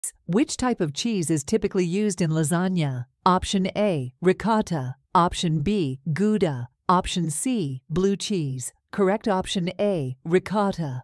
Which type of cheese is typically used in lasagna? Option A, ricotta. Option B, Gouda. Option C, blue cheese. Correct option A, ricotta.